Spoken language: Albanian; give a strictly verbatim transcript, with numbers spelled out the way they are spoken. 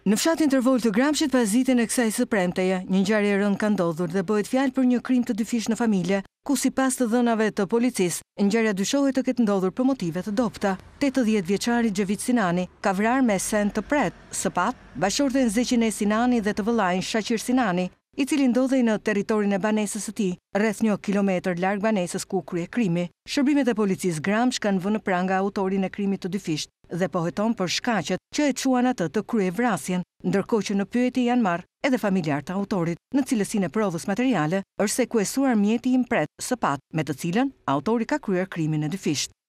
Në fshatin Tërvol të Gramshit, pas ditën e kësaj së premteje, një ngjarje e rëndë ka ndodhur dhe bëhet fjalë për një krim të dyfishtë në familje, ku sipas të dhënave të policisë, ngjarja dyshohet të ketë ndodhur për motive të dobta. tetëdhjetë vjeçari Gjevit Sinani ka vrarë me sen të pret, së pat, bashkëshorten Zeqine Sinani dhe të vëllain Shaqir Sinani, i cili ndodhej në territorin e banesës së tij, rreth një kilometër larg banesës ku krye krimi. Shërbimet e policisë Gramsh kanë vënë pranga autorin e krimit të dyfishtë dhe poheton për shkaqet që e çuan atë të kryej vrasjen, ndërkohë që në pyetje janë marrë edhe familjarë të autorit. Në cilësinë e provës materiale është sekuestruar mjeti i mpret së pat, me të cilën autori ka kryer krimin e dyfishtë.